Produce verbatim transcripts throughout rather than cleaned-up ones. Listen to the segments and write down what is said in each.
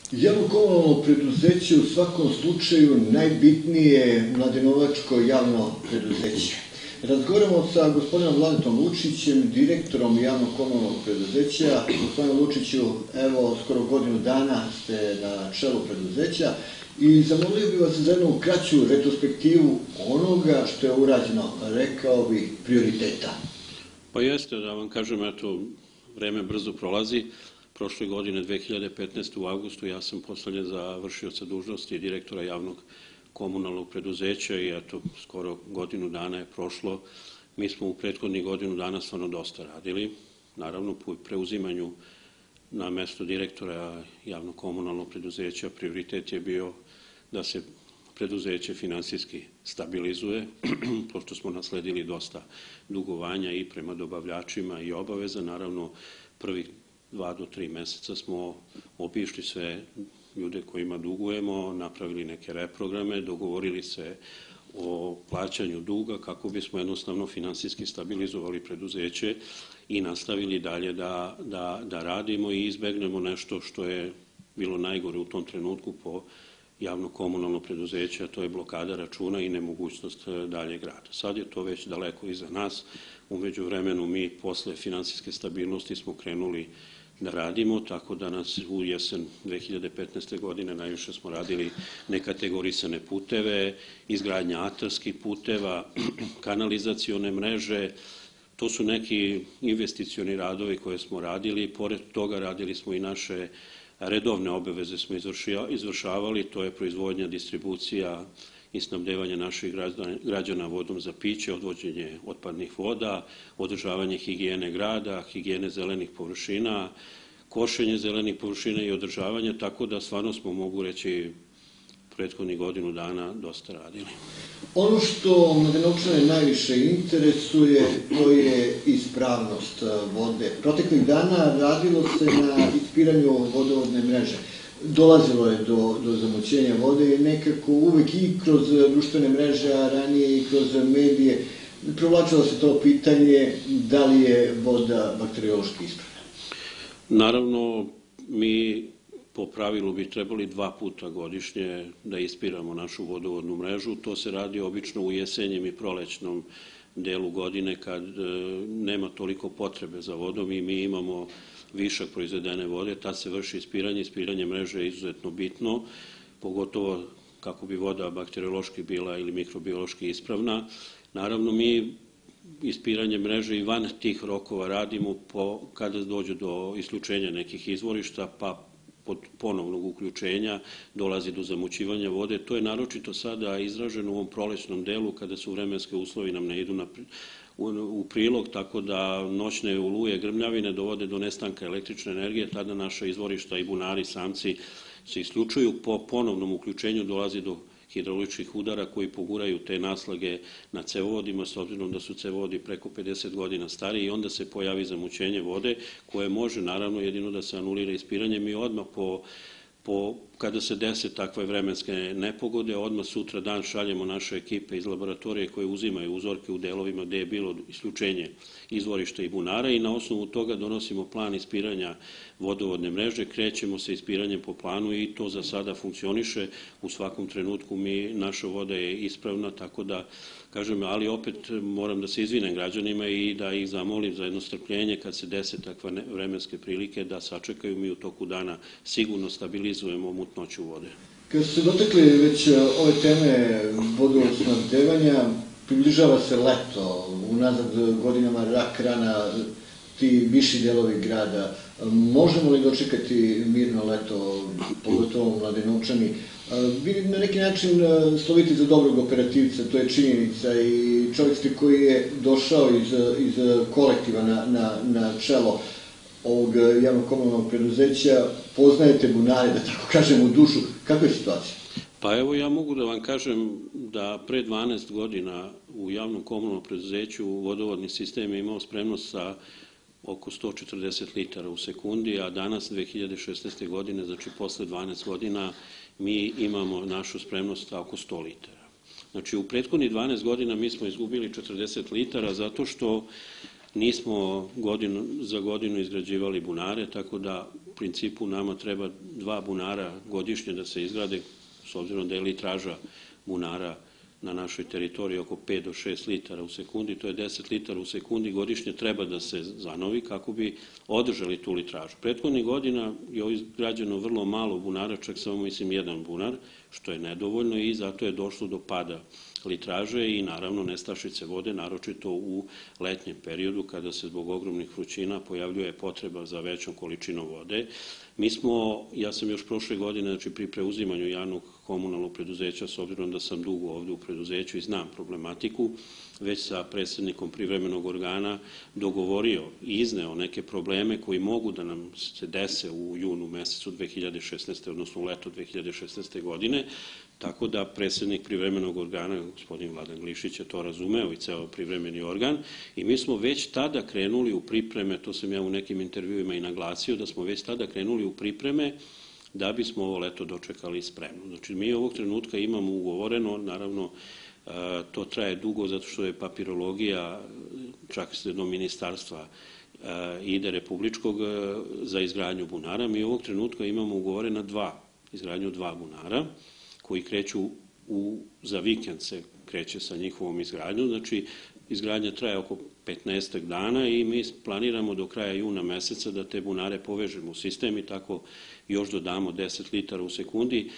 Javno komunalno preduzeće u svakom slučaju najbitnije mladenovačko javno preduzeće. Razgovaramo sa gospodinom Vladetom Lučićem, direktorom javnog komunalnog preduzeća. Gospodine Lučiću, evo, skoro godinu dana ste na čelu preduzeća i zamolio bih vas za jednu kraću retrospektivu onoga što je urađeno, rekao bih, prioriteta. Pa jeste, da vam kažem, eto, vreme brzo prolazi. Prošle godine, dve hiljade petnaeste. u avgustu, ja sam postavljen za vršioca dužnosti direktora javnog komunalnog preduzeća i eto, skoro godinu dana je prošlo. Mi smo u prethodnih godinu dana stvarno dosta radili. Naravno, po preuzimanju na mesto direktora javnog komunalnog preduzeća prioritet je bio da se preduzeće finansijski stabilizuje, pošto smo nasledili dosta dugovanja i prema dobavljačima i obaveza. Naravno, prvih dva do tri meseca smo obišli sve ljude kojima dugujemo, napravili neke reprograme, dogovorili se o plaćanju duga kako bismo jednostavno finansijski stabilizovali preduzeće i nastavili dalje da, da, da radimo i izbegnemo nešto što je bilo najgore u tom trenutku po javno komunalno preduzeće, a to je blokada računa i nemogućnost daljeg rada. Sad je to već daleko iza nas. U međuvremenu mi posle finansijske stabilnosti smo krenuli da radimo, tako da nas u jesen dve hiljade petnaeste. godine najviše smo radili nekategorisane puteve, izgradnja atarskih puteva, kanalizacione mreže. To su neki investicioni radovi koje smo radili. Pored toga radili smo i naše redovne obaveze smo izvršavali, to je proizvodnja, distribucija i snabdevanje naših građana vodom za piće, odvođenje otpadnih voda, održavanje higijene grada, higijene zelenih površina, košenje zelenih površina i održavanje, tako da stvarno smo, mogu reći, prethodnih godinu dana dosta radili. Ono što mladenovčane najviše interesuje, to je ispravnost vode. Proteklih dana radilo se na ispiranju vodovodne mreže. Dolazilo je do, do zamućenja vode i nekako uvek i kroz društvene mreže, a ranije i kroz medije provlačilo se to pitanje da li je voda bakteriološki ispravna. Naravno, mi po pravilu bi trebali dva puta godišnje da ispiramo našu vodovodnu mrežu. To se radi obično u jesenjem i prolećnom delu godine kad nema toliko potrebe za vodom i mi imamo višak proizvedene vode, tad se vrši ispiranje. Ispiranje mreže je izuzetno bitno, pogotovo kako bi voda bakteriološki bila ili mikrobiološki ispravna. Naravno, mi ispiranje mreže i van tih rokova radimo kada dođe do isključenja nekih izvorišta, pa pod ponovnog uključenja dolazi do zamućivanja vode. To je naročito sada izraženo u ovom prolećnom delu kada su vremenske uslovi nam ne idu na u prilog, tako da noćne oluje, grmljavine dovode do nestanka električne energije, tada naša izvorišta i bunari, samci se isključuju. Po ponovnom uključenju dolazi do hidrauličkih udara koji poguraju te naslage na cevovodima, s obzirom da su cevovodi preko pedeset godina stari i onda se pojavi zamućenje vode koje može naravno jedino da se anulira ispiranjem i odmah po Po, kada se dese takve vremenske nepogode, odmah sutra dan šaljemo naše ekipe iz laboratorije koje uzimaju uzorke u delovima gde je bilo isključenje izvorišta i bunara i na osnovu toga donosimo plan ispiranja vodovodne mreže, krećemo sa ispiranjem po planu i to za sada funkcioniše. U svakom trenutku mi, naša voda je ispravna, tako da kažem, ali opet moram da se izvinem građanima i da ih zamolim za jedno strpljenje kad se dese takve vremenske prilike da sačekaju. Mi u toku dana sigurno stabilizujemo mutnoću vode. Kad ste dotakli već ove teme vodosnabdevanja, približava se leto, unazad godinama rak rana, ti viši delovi grada. Možemo li dočekati mirno leto, pogotovo mladenovčani? Vi na neki način slovite za dobrog operativca, to je činjenica, i čovjek ste koji je došao iz, iz kolektiva na, na, na čelo ovog javnog komunalnog preduzeća, poznajete bunare, da tako kažem, u dušu. Kakva je situacija? Pa evo, ja mogu da vam kažem da pre dvanaest godina u javnom komunalnom preduzeću vodovodni sistem je imao spremnost sa oko sto četrdeset litara u sekundi, a danas dve hiljade šesnaeste. godine, znači posle dvanaest godina, mi imamo našu spremnost oko sto litara. Znači, u prethodnih dvanaest godina mi smo izgubili četrdeset litara zato što nismo godinu, za godinu izgrađivali bunare, tako da principu nama treba dva bunara godišnje da se izgrade, s obzirom da je litraža bunara na našoj teritoriji oko pet do šest litara u sekundi, to je deset litara u sekundi godišnje treba da se zanovi kako bi održali tu litražu. Prethodnih godina je izgrađeno vrlo malo bunara, čak samo mislim jedan bunar, što je nedovoljno i zato je došlo do pada litraže i naravno nestašice vode, naročito u letnjem periodu kada se zbog ogromnih vrućina pojavljuje potreba za većom količinom vode. Mi smo, ja sam još prošle godine, znači pri preuzimanju javnog komunalnog preduzeća, s obzirom da sam dugo ovde u preduzeću i znam problematiku, već sa predsjednikom privremenog organa dogovorio i izneo neke probleme koji mogu da nam se dese u junu mesecu dve hiljade šesnaeste. odnosno u leto dve hiljade šesnaeste. godine, tako da predsjednik privremenog organa, gospodin Vladan Glišić, je to razumeo i ceo privremeni organ i mi smo već tada krenuli u pripreme, to sam ja u nekim intervjuima i naglasio, da smo već tada krenuli u pripreme da bismo ovo leto dočekali spremno. Znači, mi ovog trenutka imamo ugovoreno, naravno, to traje dugo zato što je papirologija, čak se do ministarstva ide republičkog za izgradnju bunara. Mi ovog trenutka imamo ugovorena dva, izgradnju dva bunara koji kreću u, za vikend se kreće sa njihovom izgradnjom. Znači, izgradnja traje oko petnaestak dana i mi planiramo do kraja juna meseca da te bunare povežemo u sistem i tako još dodamo deset litara u sekundi.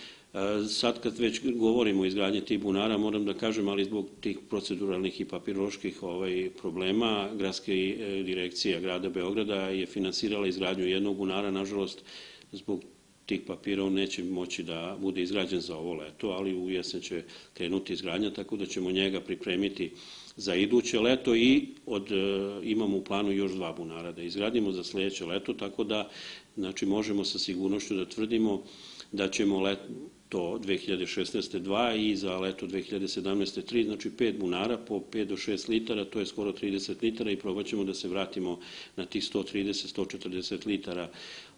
Sad kad već govorimo o izgradnji tih bunara, moram da kažem, ali zbog tih proceduralnih i papiroloških ovaj, problema, Gradska direkcija grada Beograda je finansirala izgradnju jednog bunara, nažalost, zbog tih papira on neće moći da bude izgrađen za ovo leto, ali u jesen će krenuti izgradnja, tako da ćemo njega pripremiti za iduće leto i od, imamo u planu još dva bunara da izgradimo za sledeće leto, tako da znači, možemo sa sigurnošću da tvrdimo da ćemo leto dve hiljade šesnaeste. dva i za leto dve hiljade sedamnaeste. tri, znači pet bunara po pet do šest litara, to je skoro trideset litara i probat ćemo da se vratimo na tih sto trideset do sto četrdeset litara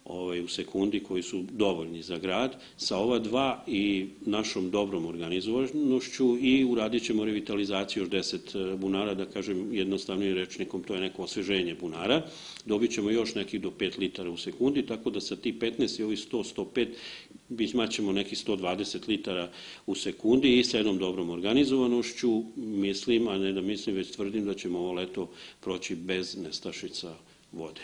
u sekundi koji su dovoljni za grad. Sa ova dva i našom dobrom organizovanošću i uradit ćemo revitalizaciju još deset bunara, da kažem jednostavnim rečnikom, to je neko osveženje bunara. Dobit ćemo još nekih do pet litara u sekundi, tako da sa tih petnaest i ovih sto do sto pet imaćemo nekih sto dvadeset litara u sekundi i sa jednom dobrom organizovanošću mislim, a ne da mislim, već tvrdim da ćemo ovo leto proći bez nestašica vode.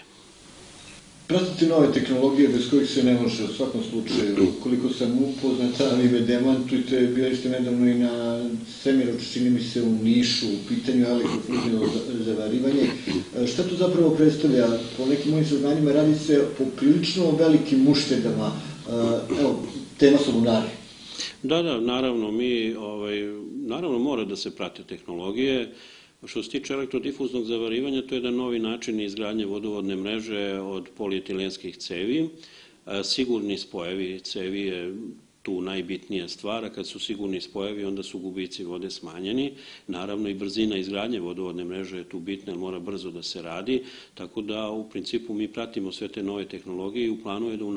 Pratite nove tehnologije bez kojih se ne može u svakom slučaju. Koliko sam upoznata, ali me demantujte, bili ste nedavno i na Semiroč, čini mi se u Nišu, u pitanju elektrofuzno zavarivanje. Šta to zapravo predstavlja? Po nekim mojim saznanjima radi se po prilično velikim uštedama. Evo, tema su bunari. Da, da, naravno, mi, ovaj, naravno mora da se prate tehnologije. Što se tiče elektrodifuznog zavarivanja, to je jedan novi način izgradnje vodovodne mreže od polietilenskih cevi. Sigurni spojevi cevi je tu najbitnija stvar, a kad su sigurni spojevi, onda su gubici vode smanjeni. Naravno i brzina izgradnje vodovodne mreže je tu bitna, jer mora brzo da se radi, tako da u principu mi pratimo sve te nove tehnologije i u planu je da u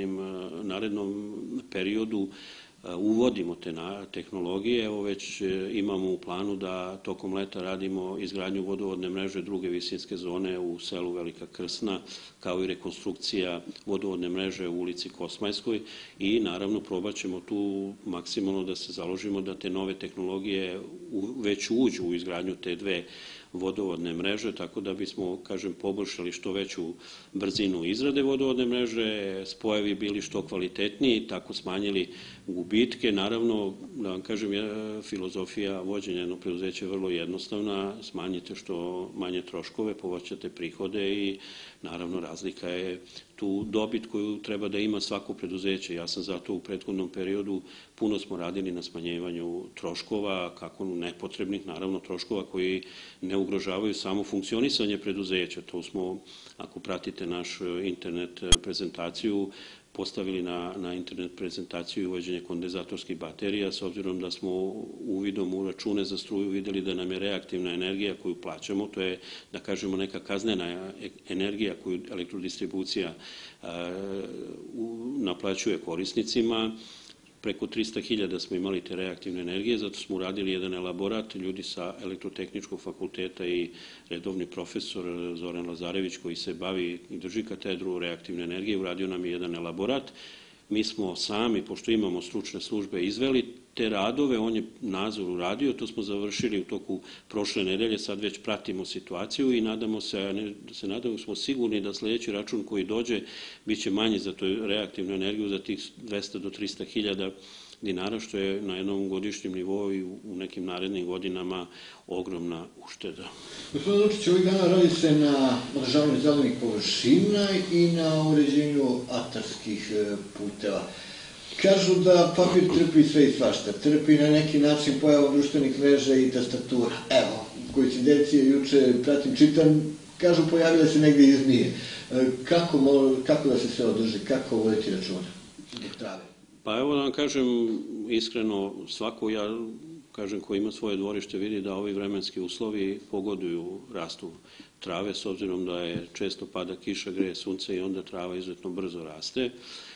narednom periodu uvodimo te tehnologije. Evo već imamo u planu da tokom leta radimo izgradnju vodovodne mreže druge visinske zone u selu Velika Krsna, kao i rekonstrukcija vodovodne mreže u ulici Kosmajskoj i naravno probat ćemo tu maksimalno da se založimo da te nove tehnologije već uđu u izgradnju te dve vodovodne mreže, tako da bismo, kažem, poboljšali što veću brzinu izrade vodovodne mreže, spojevi bili što kvalitetniji, tako smanjili gubitke. Naravno, da vam kažem, filozofija vođenja jednog preduzeća je vrlo jednostavna, smanjite što manje troškove, povećate prihode i naravno razlika je tu dobit koju treba da ima svako preduzeće. Ja sam zato u prethodnom periodu puno smo radili na smanjivanju troškova, kako nepotrebnih, naravno troškova koji ne ugrožavaju samo funkcionisanje preduzeća. To smo, ako pratite naš internet prezentaciju, postavili na, na internet prezentaciju i uvođenje kondenzatorskih baterija, s obzirom da smo uvidom u račune za struju videli da nam je reaktivna energija koju plaćamo, to je, da kažemo, neka kaznena energija koju elektrodistribucija naplaćuje korisnicima, preko trista hiljada smo imali te reaktivne energije, zato smo uradili jedan elaborat, ljudi sa elektrotehničkog fakulteta i redovni profesor Zoran Lazarević koji se bavi i drži katedru reaktivne energije, uradio nam je jedan elaborat. Mi smo sami, pošto imamo stručne službe, izveli te radove, on je nadzor uradio, to smo završili u toku prošle nedelje, sad već pratimo situaciju i nadamo se, se nadamo smo sigurni da sljedeći račun koji dođe bit će manji za tu reaktivnu energiju, za tih dvesta do trista hiljada dinara, što je na jednom godišnjem nivou i u nekim narednim godinama ogromna ušteda. Gospodin Lučić, ovih dana radi se na održavanju zelenih površina i na uređenju atarskih puteva. Kažu da papir trpi sve i svašta, trpi na neki način pojavom društvenih mreža i tastatura. Evo, koincidencije, juče pratim, čitam, kažu pojavile se negdje i zmije. Kako, kako da se sve održi, kako voditi računa dok trave? Pa evo da vam kažem iskreno, svako ja kažem ko ima svoje dvorište vidi da ovi vremenski uslovi pogoduju rastu trave, s obzirom da je često pada kiša, greje sunce i onda trava izuzetno brzo raste.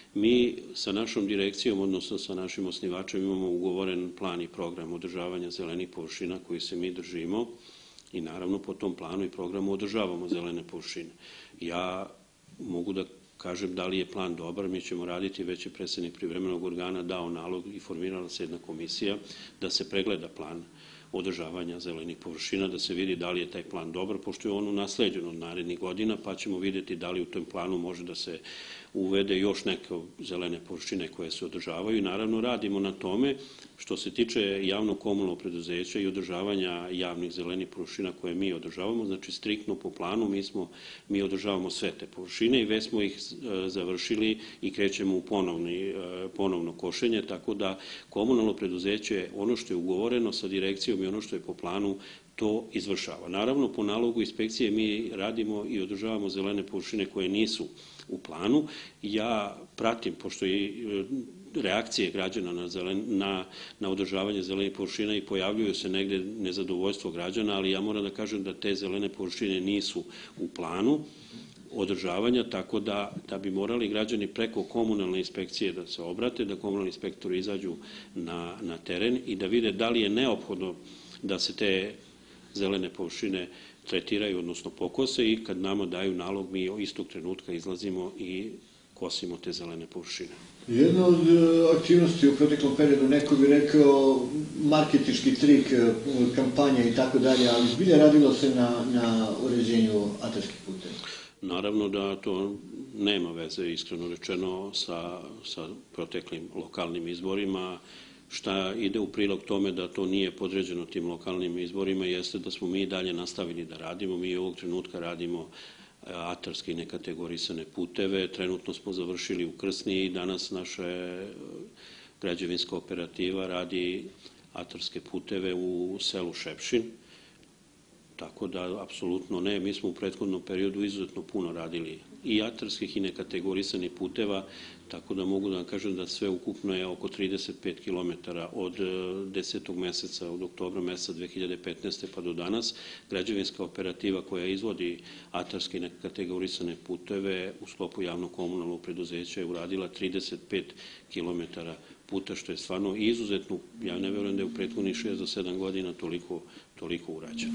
Mi sa našom direkcijom, odnosno sa našim osnivačem, imamo ugovoren plan i program održavanja zelenih površina koji se mi držimo i naravno po tom planu i programu održavamo zelene površine. Ja mogu da kažem da li je plan dobar, mi ćemo raditi, već je predsjednik privremenog organa dao nalog i formirala se jedna komisija da se pregleda plan održavanja zelenih površina, da se vidi da li je taj plan dobar, pošto je on nasleđen od narednih godina, pa ćemo vidjeti da li u tom planu može da se uvede još neke zelene površine koje se održavaju i naravno radimo na tome. Što se tiče javnog komunalnog preduzeća i održavanja javnih zelenih površina koje mi održavamo, znači striktno po planu mi, smo, mi održavamo sve te površine i već smo ih završili i krećemo u ponovni, ponovno košenje, tako da komunalno preduzeće ono što je ugovoreno sa direkcijom i ono što je po planu to izvršava. Naravno, po nalogu inspekcije mi radimo i održavamo zelene površine koje nisu u planu. Ja pratim, pošto i reakcije građana na, zelen, na, na održavanje zelenih površina i pojavljuju se negde nezadovoljstvo građana, ali ja moram da kažem da te zelene površine nisu u planu održavanja, tako da, da bi morali građani preko komunalne inspekcije da se obrate, da komunalni inspektori izađu na, na teren i da vide da li je neophodno da se te zelene površine tretiraju, odnosno pokose i kad nama daju nalog mi istog trenutka izlazimo i kosimo te zelene površine. Jedna od aktivnosti u proteklom periodu, neko bi rekao marketički trik, kampanja i tako dalje, ali zbilja radilo se na, na uređenju atarskih puteva. Naravno da to nema veze, iskreno rečeno, sa, sa proteklim lokalnim izborima. Šta ide u prilog tome da to nije podređeno tim lokalnim izborima jeste da smo mi dalje nastavili da radimo. Mi ovog trenutka radimo atarske i nekategorisane puteve. Trenutno smo završili u Krsni i danas naša građevinska operativa radi atarske puteve u selu Šepšin. Tako da, apsolutno ne. Mi smo u prethodnom periodu izuzetno puno radili i atarskih i nekategorisanih puteva, tako da mogu da vam kažem da sve ukupno je oko trideset pet kilometara od desetog meseca, od oktobra meseca dve hiljade petnaeste. pa do danas. Građevinska operativa koja izvodi atarske i nekategorisane puteve u sklopu javnog komunalnog preduzeća je uradila trideset pet kilometara puta, što je stvarno izuzetno, ja ne verujem da je u prethodnih šest do sedam godina toliko, toliko urađeno.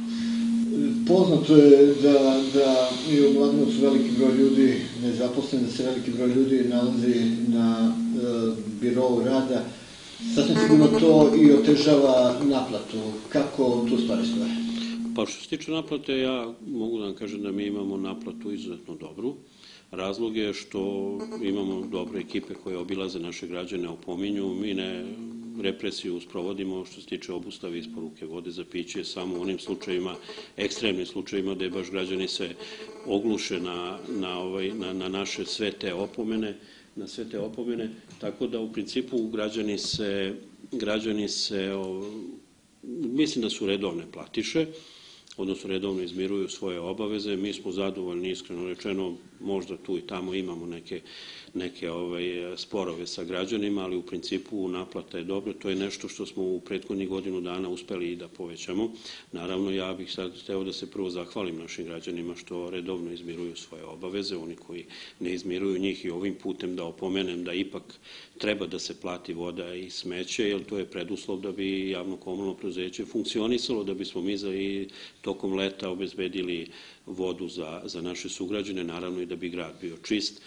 Poznato je da, da i u Mladenovcu veliki broj ljudi nezaposlen, da se veliki broj ljudi nalazi na e, birovu rada. Sasvim sigurno to i otežava naplatu. Kako tu stvari stoje? Pa što se tiče naplate, ja mogu da vam kažem da mi imamo naplatu izuzetno dobru. Razlog je što imamo dobre ekipe koje obilaze naše građane, opominju. Mi ne represiju sprovodimo što se tiče obustave isporuke vode za piće, samo u onim slučajima, ekstremnim slučajima gde baš građani se ogluše na, na, ovaj, na, na naše sve te opomene, na sve te opomene, tako da u principu građani se, građani se o, mislim da su redovne platiše, odnosno redovno izmiruju svoje obaveze. Mi smo zadovoljni, iskreno rečeno, možda tu i tamo imamo neke, neke ovaj, sporove sa građanima, ali u principu naplata je dobra. To je nešto što smo u prethodnih godinu dana uspeli i da povećamo. Naravno, ja bih sad hteo da se prvo zahvalim našim građanima što redovno izmiruju svoje obaveze, oni koji ne izmiruju njih i ovim putem da opomenem da ipak treba da se plati voda i smeće, jer to je preduslov da bi javno komunalno preduzeće funkcionisalo, da bismo mi za i tokom leta obezbedili vodu za, za naše sugrađane, naravno i da bi grad bio čist.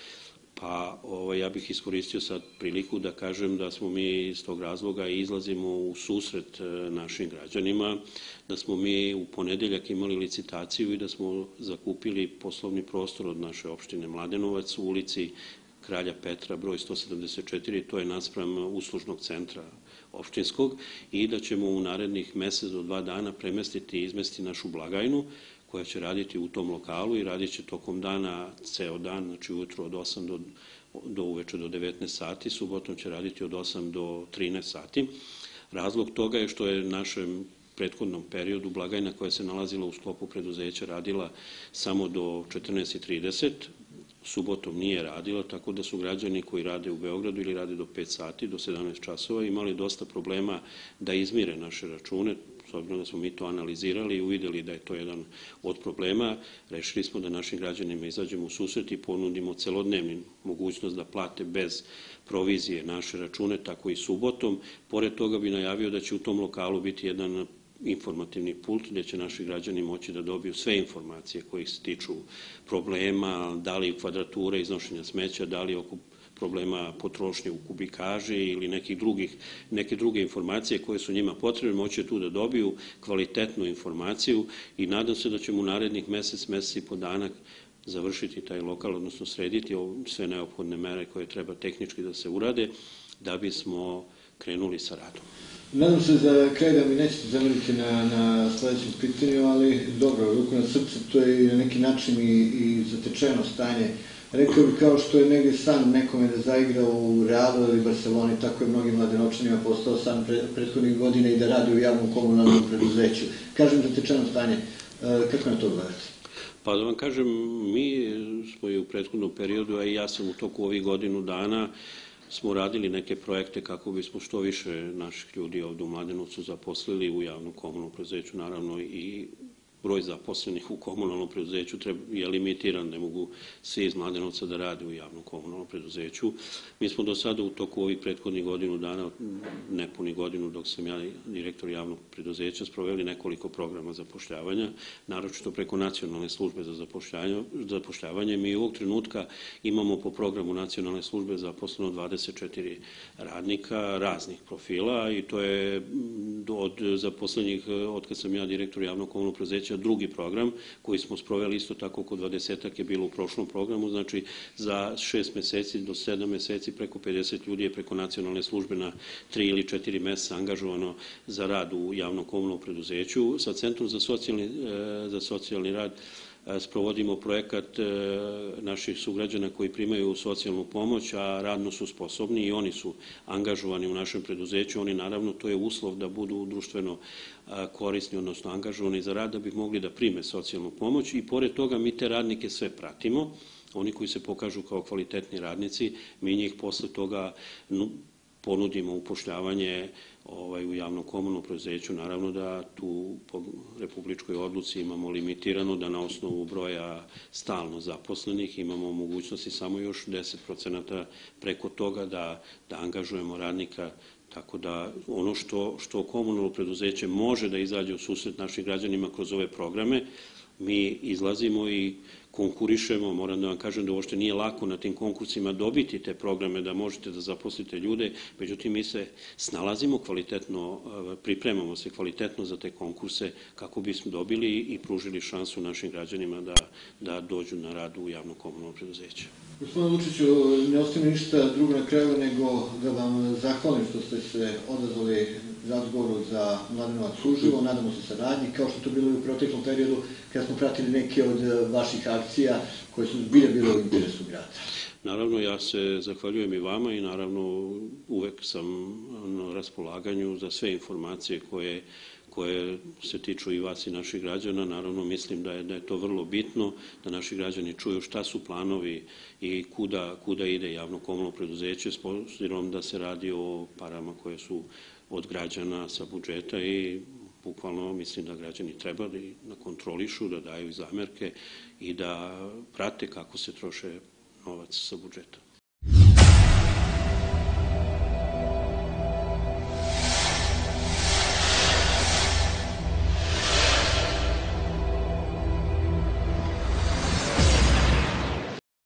Pa ovaj, ja bih iskoristio sad priliku da kažem da smo mi iz tog razloga izlazimo u susret našim građanima, da smo mi u ponedeljak imali licitaciju i da smo zakupili poslovni prostor od naše opštine Mladenovac u ulici Kralja Petra, broj sto sedamdeset četiri, to je naspram uslužnog centra opštinskog, i da ćemo u narednih mesec do dva dana premestiti i izmesti našu blagajnu koja će raditi u tom lokalu i radit će tokom dana, ceo dan, znači ujutro od osam do, do uveče do devetnaest sati, subotom će raditi od osam do trinaest sati. Razlog toga je što je našem prethodnom periodu blagajna koja se nalazila u sklopu preduzeća radila samo do četrnaest trideset, subotom nije radila, tako da su građani koji rade u Beogradu ili rade do pet sati, do sedamnaest časova, imali dosta problema da izmire naše račune. S obzirom da smo mi to analizirali i uvideli da je to jedan od problema, rešili smo da našim građanima izađemo u susret i ponudimo celodnevni mogućnost da plate bez provizije naše račune, tako i subotom. Pored toga bi najavio da će u tom lokalu biti jedan informativni pult gdje će naši građani moći da dobiju sve informacije koje se tiču problema, da li kvadrature, iznošenja smeća, da li oko problema potrošnje u kubikaži ili nekih drugih, neke druge informacije koje su njima potrebne, moći tu da dobiju kvalitetnu informaciju i nadam se da ćemo u narednih mesec, mesec i po dana završiti taj lokal, odnosno srediti sve neophodne mere koje treba tehnički da se urade da bismo krenuli sa radom. Nadam se za kraj da mi nećete zameriti na, na sledećem pitanju, ali dobro, ruku na srce, to je na neki način i, i zatečeno stanje. Rekao bih kao što je negdje san nekome da zaigra u Realu ili Barceloni, tako je mnogim mladenočanima postao san pre, prethodnih godina i da radi u javnom komunalnom preduzeću. Kažem zatečeno stanje, kako na to gledate? Pa da vam kažem, mi smo i u prethodnom periodu, a i ja sam u toku ovih godinu dana, smo radili neke projekte kako bismo što više naših ljudi ovdje u Mladenovcu zaposlili u javnom komunalnom preduzeću, naravno i broj zaposlenih u komunalnom preduzeću je limitiran, ne mogu svi iz Mladenovca da rade u javnom komunalnom preduzeću. Mi smo do sada u toku ovih prethodnih godinu dana, nepuni godinu dok sam ja direktor javnog preduzeća, sproveli nekoliko programa zapošljavanja, naročito preko nacionalne službe za zapošljavanje. Mi ovog trenutka imamo po programu nacionalne službe zaposleno dvadeset četiri radnika raznih profila i to je od zaposlenih, od kad sam ja direktor javnog komunalnog preduzeća, drugi program koji smo sproveli isto tako oko dvadesetak je bilo u prošlom programu, znači za šest meseci do sedam meseci preko pedeset ljudi je preko nacionalne službe na tri ili četiri meseca angažovano za rad u javnom komunalnom preduzeću. Sa Centrom za socijalni, za socijalni rad sprovodimo projekat naših sugrađana koji primaju socijalnu pomoć, a radno su sposobni i oni su angažovani u našem preduzeću. Oni naravno, to je uslov da budu društveno korisni, odnosno angažovani za rad da bi mogli da prime socijalnu pomoć i pored toga mi te radnike sve pratimo. Oni koji se pokažu kao kvalitetni radnici, mi njih posle toga ponudimo upošljavanje ovaj, u javnom komunalnom preduzeću. Naravno da tu po republičkoj odluci imamo limitirano da na osnovu broja stalno zaposlenih imamo mogućnosti samo još deset procenata preko toga da, da angažujemo radnika. Tako da ono što, što komunalno preduzeće može da izađe u susret našim građanima kroz ove programe, mi izlazimo i konkurišemo. Moram da vam kažem da uopšte nije lako na tim konkursima dobiti te programe, da možete da zaposlite ljude, međutim mi se snalazimo kvalitetno, pripremamo se kvalitetno za te konkurse kako bismo dobili i pružili šansu našim građanima da, da dođu na rad u javno komunalno preduzeće. Gospodine Vučiću, ne ostaje ništa drugo na kraju nego da vam zahvalim što ste se odazvali razgovoru za Mladenovac uživo, nadamo se saradnji, kao što to bilo i u proteklom periodu kada smo pratili neke od vaših akcija koje su zbilja bile u interesu grada. Naravno, ja se zahvaljujem i vama i naravno uvek sam na raspolaganju za sve informacije koje koje se tiču i vas i naših građana. Naravno, mislim da je, da je to vrlo bitno, da naši građani čuju šta su planovi i kuda, kuda ide javno komunalno preduzeće, s obzirom da se radi o parama koje su od građana sa budžeta i bukvalno mislim da građani treba da kontrolišu, da daju zamerke i da prate kako se troše novac sa budžeta.